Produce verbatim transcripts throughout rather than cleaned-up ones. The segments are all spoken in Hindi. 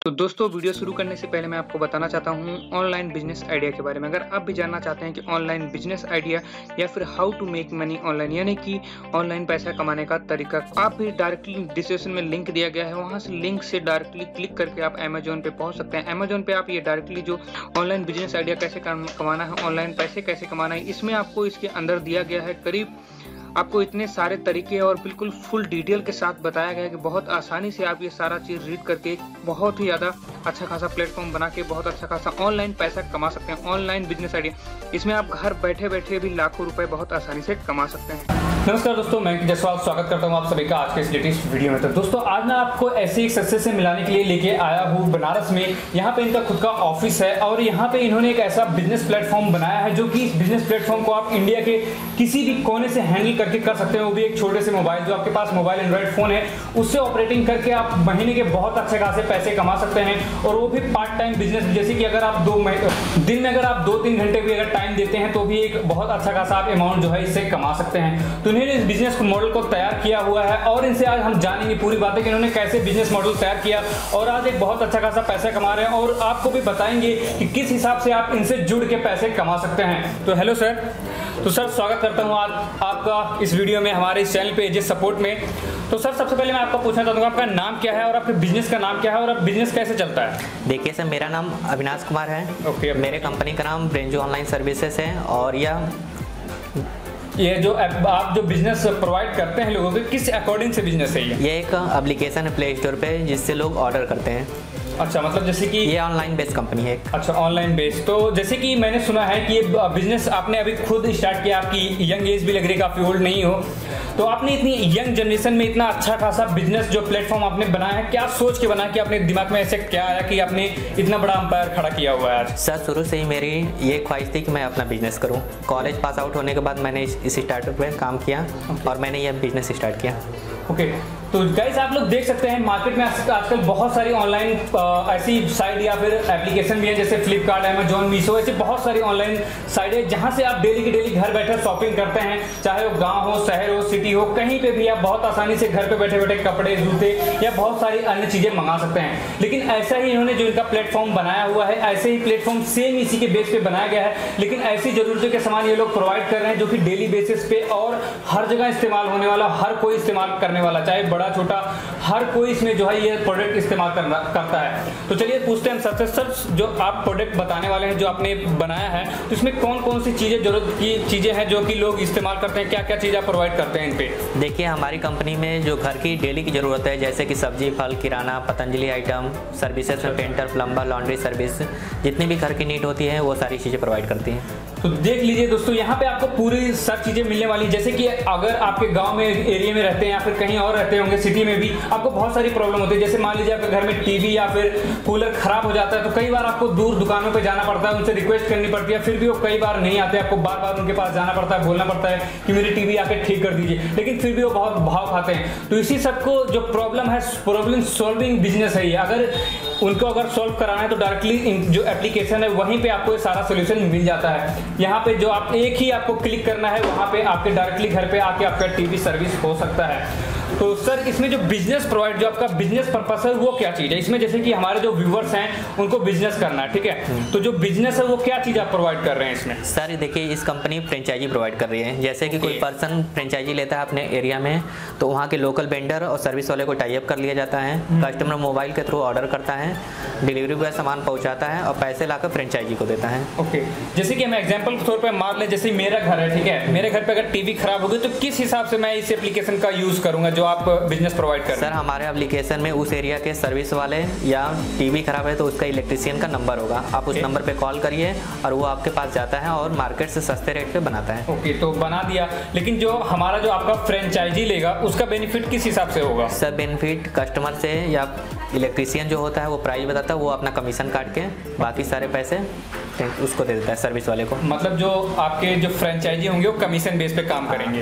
तो दोस्तों वीडियो शुरू करने से पहले मैं आपको बताना चाहता हूँ ऑनलाइन बिजनेस आइडिया के बारे में। अगर आप भी जानना चाहते हैं कि ऑनलाइन बिजनेस आइडिया या फिर how to make money online यानी कि ऑनलाइन पैसा कमाने का तरीका, आप भी डायरेक्टली डिस्क्रिप्शन में लिंक दिया गया है, वहाँ से लिंक से डायरेक्टली क्लिक करके आप अमेजोन पे पहुँच सकते हैं। अमेजोन पे आप ये डायरेक्टली जो ऑनलाइन बिजनेस आइडिया कैसे कमाना है, ऑनलाइन पैसे कैसे कमाना है, इसमें आपको इसके अंदर दिया गया है। करीब आपको इतने सारे तरीके और बिल्कुल फुल डिटेल के साथ बताया गया है कि बहुत आसानी से आप ये सारा चीज़ रीड करके बहुत ही ज़्यादा अच्छा खासा प्लेटफॉर्म बना के बहुत अच्छा खासा ऑनलाइन पैसा कमा सकते हैं। ऑनलाइन बिजनेस आइडिया, इसमें आप घर बैठे बैठे भी लाखों रुपए बहुत आसानी से कमा सकते हैं। नमस्कार दोस्तों, मैं जसवाल स्वागत करता हूं आप सभी का आज के इस लेटेस्ट वीडियो में। तो दोस्तों आज मैं आपको ऐसे एक सक्सेस से मिलाने के लिए लेके आया हूं बनारस में। यहाँ पे इनका खुद का ऑफिस है और यहाँ पे इन्होंने एक ऐसा बिजनेस प्लेटफॉर्म बनाया है जो कि इस बिजनेस प्लेटफॉर्म को आप इंडिया के किसी भी कोने से हैंडल करके कर सकते हैं, वो भी एक छोटे से मोबाइल, जो आपके पास मोबाइल एंड्रॉइड फोन है उससे ऑपरेटिंग करके आप महीने के बहुत अच्छे खासे पैसे कमा सकते हैं। और वो भी पार्ट टाइम बिजनेस, जैसे कि अगर आप दो दिन में अगर आप दो तीन घंटे भी अगर टाइम देते हैं तो भी एक बहुत अच्छा खासा आप अमाउंट जो है इससे कमा सकते हैं। तो इन्होंने इस बिजनेस मॉडल को तैयार किया हुआ है और इनसे आज हम जानेंगे पूरी बातें कि इन्होंने कैसे बिजनेस मॉडल तैयार किया और आज एक बहुत अच्छा खासा पैसा कमा रहे हैं। और आपको भी बताएंगे कि किस हिसाब से आप इनसे जुड़ के पैसे कमा सकते हैं। तो हेलो सर, तो सर स्वागत करता हूं आज आपका इस वीडियो में, हमारे इस चैनल पे एजेस सपोर्ट में। तो सर सबसे पहले मैं आपको पूछना चाहता हूं आपका नाम क्या है और आपके बिजनेस का नाम क्या है और आप बिजनेस कैसे चलता है? देखिए सर, मेरा नाम अविनाश कुमार है। ओके, मेरे कंपनी का नाम ब्रेंजो ऑनलाइन सर्विसेज है और यह ये जो आप जो बिजनेस प्रोवाइड करते हैं लोगों को, किस अकॉर्डिंग से बिजनेस है ये? ये एक एप्लीकेशन है प्ले स्टोर पे जिससे लोग ऑर्डर करते हैं। अच्छा, मतलब जैसे कि ये ऑनलाइन बेस्ड कंपनी है। अच्छा, ऑनलाइन बेस्ड। तो जैसे कि मैंने सुना है कि ये बिजनेस आपने अभी खुद स्टार्ट किया, आपकी यंग एज भी लग रही है, काफी ओल्ड नहीं हो, तो आपने इतनी यंग जनरेशन में इतना अच्छा खासा बिजनेस जो प्लेटफॉर्म आपने बनाया है, क्या सोच के बनाया कि आपने दिमाग में ऐसे क्या आया कि आपने इतना बड़ा अंपायर खड़ा किया हुआ है आज? सर शुरू से ही मेरी ये ख्वाहिश थी कि मैं अपना बिजनेस करूं। कॉलेज पास आउट होने के बाद मैंने इस स्टार्टअप में काम किया और मैंने ये बिजनेस स्टार्ट किया। ओके, तो गाइस आप लोग देख सकते हैं मार्केट में आजकल बहुत सारी ऑनलाइन ऐसी साइट या फिर एप्लीकेशन भी है, जैसे फ्लिपकार्ट, अमेजोन, मीशो, ऐसे बहुत सारी ऑनलाइन साइट है जहां से आप डेली की डेली घर बैठे शॉपिंग करते हैं। चाहे वो गांव हो, शहर हो, सिटी हो, कहीं पे भी आप बहुत आसानी से घर पे बैठे बैठे कपड़े, जूते या बहुत सारी अन्य चीजें मंगा सकते हैं। लेकिन ऐसा ही इन्होंने जो इनका प्लेटफॉर्म बनाया हुआ है, ऐसे ही प्लेटफॉर्म सेम इसी के बेस पे बनाया गया है, लेकिन ऐसी जरूरतों के सामान ये लोग प्रोवाइड कर रहे हैं जो कि डेली बेसिस पे और हर जगह इस्तेमाल होने वाला, हर कोई इस्तेमाल करने वाला, चाहे बड़ा छोटा, हर कोई इसमें जो है ये प्रोडक्ट इस्तेमाल करना करता है। तो चलिए पूछते हैं सबसे, सर जो आप प्रोडक्ट बताने वाले हैं जो आपने बनाया है, तो इसमें कौन कौन सी चीजें जरूरत की चीजें हैं जो कि लोग इस्तेमाल करते हैं, क्या क्या चीज आप प्रोवाइड करते हैं इन पे? देखिए हमारी कंपनी में जो घर की डेली की जरूरत है, जैसे कि सब्जी, फल, किराना, पतंजलि आइटम, सर्विसेज में पेंटर, प्लम्बर, लॉन्ड्री सर्विस, जितनी भी घर की नीड होती है वो सारी चीजें प्रोवाइड करती हैं। तो देख लीजिए दोस्तों, यहाँ पे आपको पूरी सब चीजें मिलने वाली, जैसे कि अगर आपके गांव में एरिया में रहते हैं या फिर कहीं और रहते होंगे सिटी में भी, आपको बहुत सारी प्रॉब्लम होती है। जैसे मान लीजिए आपके घर में टीवी या फिर कूलर खराब हो जाता है तो कई बार आपको दूर दुकानों पे जाना पड़ता है, उनसे रिक्वेस्ट करनी पड़ती है, फिर भी वो कई बार नहीं आते, आपको बार बार उनके पास जाना पड़ता है, बोलना पड़ता है कि मेरी टीवी आके ठीक कर दीजिए, लेकिन फिर भी वो बहुत भाव खाते हैं। तो इसी सबको जो प्रॉब्लम है, प्रॉब्लम सॉल्विंग बिजनेस है ये। अगर उनको अगर सॉल्व कराना है तो डायरेक्टली जो एप्लीकेशन है वहीं पे आपको ये सारा सोल्यूशन मिल जाता है। यहाँ पे जो आप एक ही आपको क्लिक करना है, वहां पे आपके डायरेक्टली घर पे आके आपका टीवी सर्विस हो सकता है। तो सर इसमें जो बिजनेस प्रोवाइड, जो आपका बिजनेस पर्पस है वो क्या चीज है इसमें? जैसे कि हमारे जो व्यूवर्स हैं उनको बिजनेस करना है, ठीक है, तो जो बिजनेस है वो क्या चीज आप प्रोवाइड कर रहे हैं इसमें? सर देखिए, इस कंपनी फ्रेंचाइजी प्रोवाइड कर रही है। जैसे कि कोई पर्सन फ्रेंचाइजी लेता है अपने एरिया में, तो वहाँ के लोकल वेंडर और सर्विस वाले को टाई अप कर लिया जाता है। कस्टमर मोबाइल के थ्रू ऑर्डर करता है, डिलीवरी बॉय सामान पहुँचाता है और पैसे लाकर फ्रेंचाइजी को देता है। ओके, जैसे कि हम एग्जाम्पल के तौर पर मान लें, जैसे मेरा घर है, ठीक है, मेरे घर पे अगर टीवी खराब हो गई तो किस हिसाब से मैं इस एप्लीकेशन का यूज करूंगा जो आप बिजनेस प्रोवाइड कर रहे हैं? सर हमारे एप्लीकेशन में उस एरिया के सर्विस वाले या टीवी खराब है तो उसका इलेक्ट्रीशियन का नंबर होगा, आप उस नंबर पे कॉल करिए और वो आपके पास जाता है और मार्केट से सस्ते रेट पे बनाता है। ओके, तो बना दिया, लेकिन जो हमारा जो आपका फ्रेंचाइजी लेगा उसका बेनिफिट किस हिसाब से होगा? सर बेनिफिट कस्टमर से या इलेक्ट्रीशियन जो होता है वो प्राइस बताता है, वो अपना कमीशन काट के बाकी सारे पैसे उसको दे देता है सर्विस वाले को। मतलब जो आपके जो फ्रेंचाइजी होंगे वो कमीशन बेस पे काम करेंगे।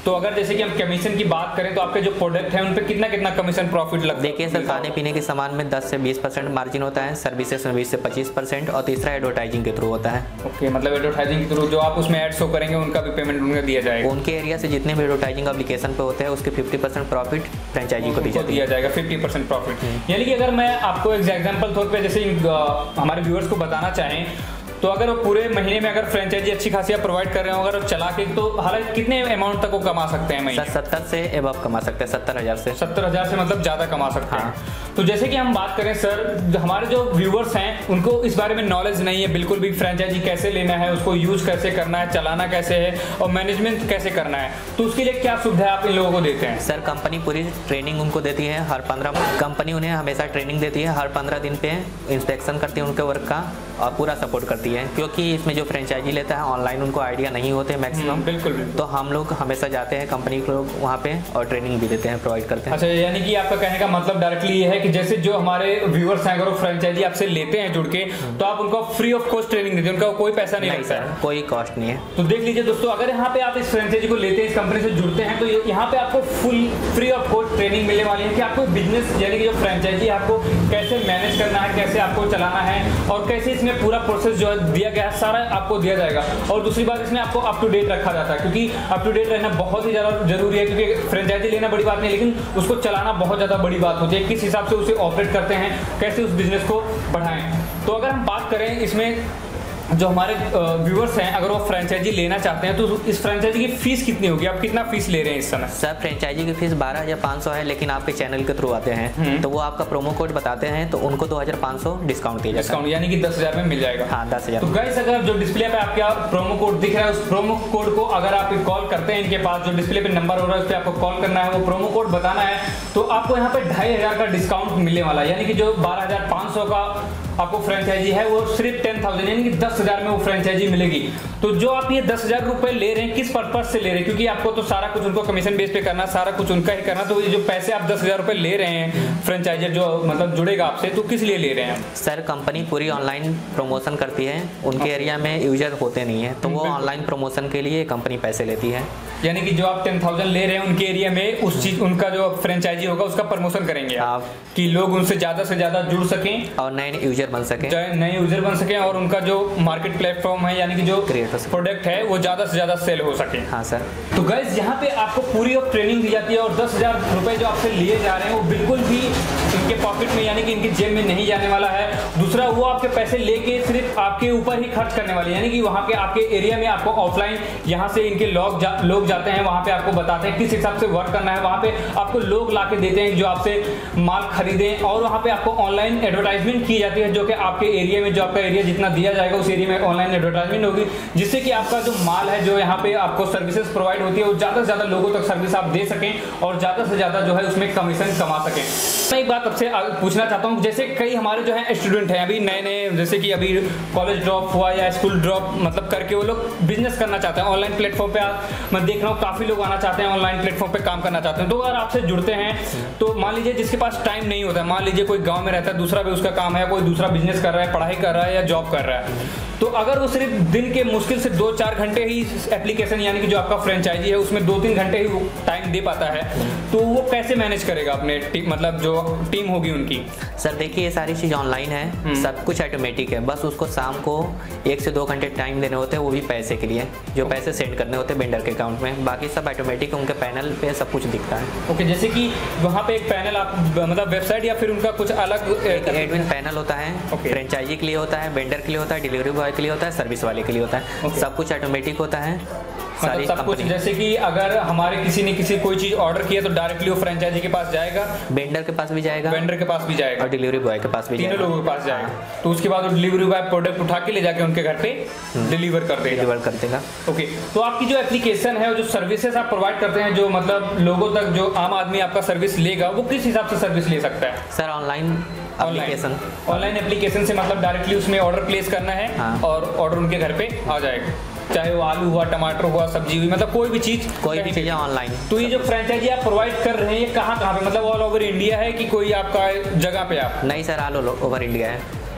तो अगर जैसे कि हम कमीशन की बात करें तो आपके जो प्रोडक्ट है उन पे कितना कितना कमीशन प्रॉफिट लगता है? देखिए सर, खाने पीने के सामान में दस से बीस परसेंट मार्जिन होता है, सर्विसेज में बीस से पच्चीस परसेंट और तीसरा एडवर्टाइजिंग के थ्रू होता है। ओके, मतलब एडवर्टाइजिंग के थ्रू जो आप उसमें एड शो करेंगे उनका भी पेमेंट उन्हें दिया जाएगा। उनके एरिया से जितने भी एडवर्टाइजिंग एप्लीकेशन पे होते हैं उसके फिफ्टी परसेंट प्रॉफिट फ्रेंचाइजी को दिया जाएगा, फिफ्टी परसेंट प्रॉफिट। यानी कि अगर मैं आपको एग्जाम्पल तौर पर जैसे हमारे व्यूअर्स को बताना चाहें तो अगर वो पूरे महीने में अगर फ्रेंचाइजी अच्छी खासी आप प्रोवाइड कर रहे हो अगर चला के, तो हालांकि कितने अमाउंट तक वो कमा सकते हैं महीने? सत्तर से एबव कमा सकते हैं, सत्तर हजार से सत्तर हजार से मतलब ज़्यादा कमा सकते हाँ। हैं। तो जैसे कि हम बात करें सर, हमारे जो व्यूवर्स हैं उनको इस बारे में नॉलेज नहीं है बिल्कुल भी, फ्रेंचाइजी कैसे लेना है, उसको यूज कैसे करना है, चलाना कैसे है और मैनेजमेंट कैसे करना है, तो उसके लिए क्या सुविधा आप इन लोगों को देते हैं? सर कंपनी पूरी ट्रेनिंग उनको देती है, हर पंद्रह कंपनी उन्हें हमेशा ट्रेनिंग देती है, हर पंद्रह दिन पे इंस्पेक्शन करती है उनके वर्क का और पूरा सपोर्ट करती है, क्योंकि इसमें जो फ्रेंचाइजी लेता है ऑनलाइन उनको आइडिया नहीं होते मैक्सिमम। बिल्कुल, बिल्कुल। तो हम लोग हमेशा जाते हैं कंपनी के लोग वहाँ पे और ट्रेनिंग भी देते हैं, प्रोवाइड करते हैं। अच्छा, यानी कि आपका कहने का मतलब डायरेक्टली ये है कि जैसे जो हमारे व्यूअर्स हैं अगर वो फ्रेंचाइजी आपसे लेते हैं जुड़ के, तो आप उनको फ्री ऑफ कॉस्ट ट्रेनिंग देते हैं, उनका कोई पैसा नहीं लगता है? कोई कॉस्ट नहीं है। तो देख लीजिए दोस्तों, अगर यहाँ पे आप इस फ्रेंचाइजी को लेते हैं, इस कंपनी से जुड़ते हैं, तो यहाँ पे आपको full free of cost training मिलने वाली है कि आपको बिजनेस यानी कि जो फ्रेंचाइजी आपको कैसे मैनेज करना है, कैसे आपको चलाना है और कैसे इसमें पूरा प्रोसेस जो दिया गया है सारा आपको दिया जाएगा। और दूसरी बात, इसमें आपको अप टू डेट रखा जाता है, क्योंकि अप टू डेट रहना बहुत ही ज़्यादा जरूरी है, क्योंकि फ्रेंचाइजी लेना बड़ी बात नहीं, लेकिन उसको चलाना बहुत ज़्यादा बड़ी बात होती है, किस हिसाब से उसे ऑपरेट करते हैं, कैसे उस बिजनेस को बढ़ाएं। तो अगर हम बात करें इसमें जो हमारे व्यूअर्स हैं अगर वो फ्रेंचाइजी लेना चाहते हैं तो इस फ्रेंचाइजी की फीस कितनी होगी? आप कितना फीस ले रहे हैं इस समय? सर फ्रेंचाइजी की फीस बारह हजार पाँच सौ है, लेकिन आपके चैनल के थ्रू आते हैं तो वो आपका प्रोमो कोड बताते हैं तो उनको दो हजार पाँच सौ डिस्काउंट दिया जाता है, यानी कि दस हजार में मिल जाएगा। हाँ, दस हजार। तो गाइस, अगर जो डिस्प्ले पे आपका प्रोमो कोड दिख रहा है उस प्रोमो कोड को अगर आप कॉल करते हैं, इनके पास जो डिस्प्ले पे नंबर हो रहा है उस पर आपको कॉल करना है, वो प्रोमो कोड बताना है, तो आपको यहाँ पे ढाई हजार का डिस्काउंट मिलने वाला है। यानी कि जो बारह हजार पाँच सौ का आपको फ्रेंचाइजी है वो सिर्फ टेन थाउजेंड यानी कि दस हजार में वो फ्रेंचाइजी मिलेगी। तो जो आप ये दस हजार रुपए ले रहे हैं किस पर्पज से ले रहे हैं? क्योंकि आपको तो सारा कुछ उनको कमीशन बेस पे करना, सारा कुछ उनका ही करना, तो ये जो पैसे आप दस हजार रुपए ले रहे हैं फ्रेंचाइजर जो मतलब जुड़ेगा आपसे, तो किस लिए ले रहे हैं? सर कंपनी पूरी ऑनलाइन प्रमोशन करती है, उनके एरिया में यूजर होते नहीं है तो वो ऑनलाइन प्रमोशन के लिए कंपनी पैसे लेती है। यानी कि जो आप टेन थाउजेंड ले रहे हैं उनके एरिया में उस चीज उनका जो फ्रेंचाइजी होगा उसका प्रमोशन करेंगे आप, कि लोग उनसे ज्यादा से ज्यादा जुड़ सकें और नए यूजर बन सके, नए यूजर बन सके और उनका जो मार्केट प्लेटफॉर्म है यानी कि जो प्रोडक्ट है वो ज्यादा से ज्यादा सेल हो सके। हाँ सर। तो गाइस, यहाँ पे आपको पूरी ऑफ ट्रेनिंग दी जाती है और दस हजार रुपए जो आपसे लिए जा रहे हैं वो बिल्कुल भी इनके पॉकेट में यानी कि इनकी जेब में नहीं जाने वाला है। दूसरा, वो आपके पैसे लेके सिर्फ आपके ऊपर ही खर्च करने वाले, यानी कि वहाँ पे आपके एरिया में आपको ऑफलाइन यहाँ से इनके लोग जा, लोग जाते हैं, वहाँ पे आपको बताते हैं किस हिसाब से वर्क करना है, वहाँ पे आपको लोग ला के देते हैं जो आपसे माल खरीदें, और वहाँ पे आपको ऑनलाइन एडवर्टाइजमेंट की जाती है जो कि आपके एरिया में जो आपका एरिया जितना दिया जाएगा उस एरिया में ऑनलाइन एडवर्टाइजमेंट होगी, जिससे कि आपका जो माल है जो यहाँ पे आपको सर्विसेज प्रोवाइड होती है वो ज़्यादा से ज़्यादा लोगों तक सर्विस आप दे सकें और ज़्यादा से ज़्यादा जो है उसमें कमीशन कमा सकें। मैं एक बात आपसे पूछना चाहता हूँ, जैसे कई हमारे जो है स्टूडेंट हैं अभी नए नए, जैसे कि अभी कॉलेज ड्रॉप हुआ या स्कूल ड्रॉप मतलब करके वो लोग बिजनेस करना चाहते हैं ऑनलाइन प्लेटफॉर्म पे। मैं देख रहा हूँ काफ़ी लोग आना चाहते हैं, ऑनलाइन प्लेटफॉर्म पे काम करना चाहते हैं। तो अगर आपसे जुड़ते हैं तो मान लीजिए जिसके पास टाइम नहीं होता है, मान लीजिए कोई गाँव में रहता है, दूसरा भी उसका काम है, कोई दूसरा बिजनेस कर रहा है, पढ़ाई कर रहा है या जॉब कर रहा है, तो अगर वो सिर्फ दिन के मुश्किल से दो चार घंटे ही एप्लीकेशन यानी कि जो आपका फ्रेंचाइजी है उसमें दो तीन घंटे ही टाइम दे पाता है, तो वो कैसे मैनेज करेगा अपने टीम, मतलब जो टीम होगी उनकी? सर देखिए, ये सारी चीज़ ऑनलाइन है, सब कुछ ऑटोमेटिक है, बस उसको शाम को एक से दो घंटे टाइम देने होते हैं, वो भी पैसे के लिए, जो पैसे सेंड करने होते हैं वेंडर के अकाउंट में, बाकी सब ऑटोमेटिक उनके पैनल पे सब कुछ दिखता है। ओके, जैसे कि वहाँ पे एक पैनल आप मतलब वेबसाइट या फिर उनका कुछ अलग एडमिन पैनल होता है, फ्रेंचाइजी के लिए होता है, वेंडर के लिए होता है, डिलीवरी बॉय के लिए होता है, सर्विस वाले के लिए होता है, okay. सब कुछ ऑटोमेटिक होता है सारी सब कुछ। जैसे कि अगर हमारे किसी ने किसी कोई चीज ऑर्डर किया तो डायरेक्टली वो फ्रेंचाइजी के पास जाएगा, वेंडर के पास भी जाएगा, वेंडर के पास भी जाएगा और डिलीवरी बॉय के पास भी जाएगा, तीनों लोगों के पास जाएगा। तो उसके बाद वो डिलीवरी बॉय प्रोडक्ट उठा के ले जाके उनके घर पे डिलीवर कर देगा डिलीवर कर देगा ओके। तो आपकी जो एप्लीकेशन है, जो सर्विसेज आप प्रोवाइड करते हैं, जो मतलब लोगों तक जो आम आदमी आपका सर्विस लेगा, वो किस हिसाब से सर्विस ले सकता है? Sir online application, online application से मतलब डायरेक्टली उसमें ऑर्डर प्लेस करना है, हाँ। और ऑर्डर उनके घर पे आ जाएगा, चाहे वो आलू हुआ, टमाटर हुआ, सब्जी हुई, मतलब कोई भी चीज कोई भी चीज़ ऑनलाइन। तो ये जो फ्रेंचाइजी आप प्रोवाइड कर रहे हैं ये कहाँ कहाँ पे, मतलब ऑल ओवर इंडिया है कि कोई आपका जगह पे आप? नहीं सर, ऑल ओवर इंडिया है।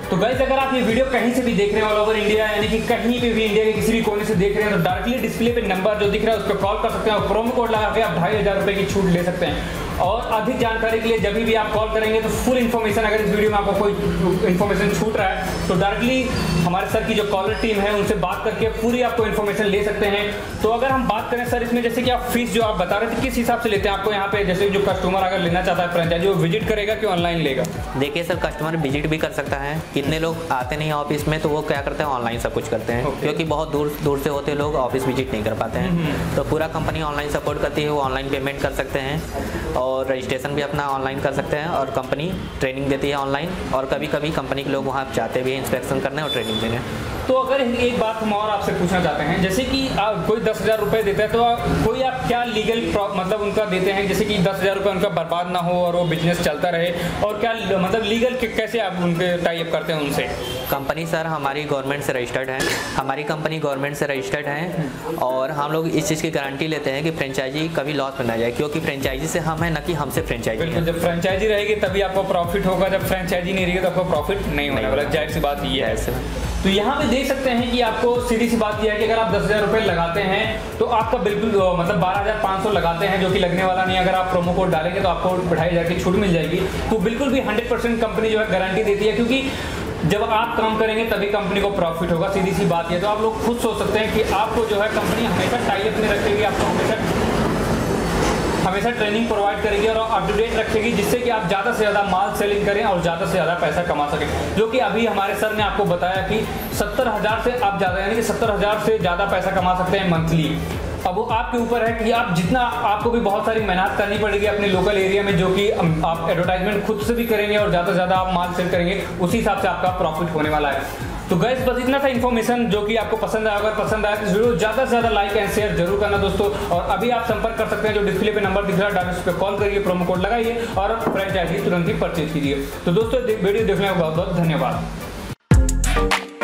तो गाइस अगर आप ये वीडियो कहीं से भी देख रहे हैं ऑल ओवर इंडिया, यानी कि कहीं पे भी इंडिया के किसी भी कोने से देख रहे हैं, तो डायरेक्टली डिस्प्ले पे नंबर जो दिख रहा है उस पर कॉल कर सकते हैं और प्रोमो कोड लगा के आप ढाई हजार रुपए की छूट ले सकते हैं। और अधिक जानकारी के लिए जब भी आप कॉल करेंगे तो फुल इन्फॉर्मेशन, अगर इस वीडियो में आपको कोई इन्फॉर्मेशन छूट रहा है तो डायरेक्टली हमारे सर की जो कॉलर टीम है उनसे बात करके पूरी आपको इन्फॉर्मेशन ले सकते हैं। तो अगर हम बात करें सर इसमें, जैसे कि आप फीस जो आप बता रहे थे किस हिसाब से लेते हैं आपको यहाँ पे, जैसे जो कस्टमर अगर लेना चाहता है फ्रेंचाइजी, वो विजिट करेगा कि ऑनलाइन लेगा? देखिए सर, कस्टमर विजिट भी कर सकता है। कितने लोग आते नहीं ऑफिस में तो वो क्या करते हैं, ऑनलाइन सब कुछ करते हैं। okay. क्योंकि बहुत दूर दूर से होते लोग ऑफिस विजिट नहीं कर पाते हैं। तो पूरा कंपनी ऑनलाइन सपोर्ट करती है, वो ऑनलाइन पेमेंट कर सकते हैं और रजिस्ट्रेशन भी अपना ऑनलाइन कर सकते हैं और कंपनी ट्रेनिंग देती है ऑनलाइन। और कभी कभी कंपनी के लोग वहाँ जाते भी हैं इंस्पेक्शन करने और ट्रेनिंग देने। तो अगर एक बात हम और आपसे पूछना चाहते हैं, जैसे कि आप कोई दस हज़ार रुपये देता है तो आप, कोई आप क्या लीगल मतलब उनका देते हैं, जैसे कि दस हज़ार रुपये उनका बर्बाद ना हो और वो बिजनेस चलता रहे, और क्या मतलब लीगल कैसे आप उनके टाई अप करते हैं उनसे? कंपनी सर हमारी गवर्नमेंट से रजिस्टर्ड है, हमारी कंपनी गवर्नमेंट से रजिस्टर्ड है और हम लोग इस चीज़ की गारंटी लेते हैं कि फ्रेंचाइजी कभी लॉस में ना जाए, क्योंकि फ्रेंचाइजी से हम है ना कि हमसे फ्रेंचाइजी। बिल्कुल, जब फ्रेंचाइजी रहेगी तभी आपको प्रॉफिट होगा, जब फ्रेंचाइजी नहीं रहेगी तो आपको प्रॉफिट नहीं होने वाला, जाहिर सी बात ये है। तो यहाँ पे देख सकते हैं कि आपको सीधी सी बात यह है कि अगर आप दस हज़ार रुपये लगाते हैं तो आपका बिल्कुल मतलब बारह हज़ार पाँच सौ लगाते हैं, जो कि लगने वाला नहीं। अगर आप प्रोमो कोड डालेंगे तो आपको ढाई हज़ार की छूट मिल जाएगी। तो बिल्कुल भी हंड्रेड परसेंट कंपनी जो है गारंटी देती है, क्योंकि जब आप काम करेंगे तभी कंपनी को प्रॉफिट होगा, सीधी सी बात है। तो आप लोग खुद सोच सकते हैं कि आपको जो है कंपनी हमेशा टाई अप में रखेगी, आपको हमेशा हमेशा ट्रेनिंग प्रोवाइड करेगी और अप टू डेट रखेगी, जिससे कि आप ज़्यादा से ज़्यादा माल सेलिंग करें और ज़्यादा से ज़्यादा पैसा कमा सकें। जो कि अभी हमारे सर ने आपको बताया कि सत्तर हज़ार से आप ज़्यादा, यानी कि सत्तर हज़ार से ज़्यादा पैसा कमा सकते हैं मंथली। अब वो आपके ऊपर है कि आप जितना, आपको भी बहुत सारी मेहनत करनी पड़ेगी अपने लोकल एरिया में, जो कि आप एडवर्टाइजमेंट खुद से भी करेंगे और ज़्यादा से ज़्यादा आप माल सेल करेंगे, उसी हिसाब से आपका प्रॉफिट होने वाला है। तो गाइस बस इतना सा इन्फॉर्मेशन जो कि आपको पसंद आया, अगर पसंद आया तो वीडियो ज़्यादा से ज़्यादा लाइक एंड शेयर जरूर करना दोस्तों। और अभी आप संपर्क कर सकते हैं, जो डिस्प्ले पे नंबर दिख रहा है डायरेक्ट उस पर कॉल करिए, प्रोमो कोड लगाइए और फ्रेंचाइजी तुरंत ही परचेज कीजिए। तो दोस्तों वीडियो देखने का बहुत बहुत धन्यवाद।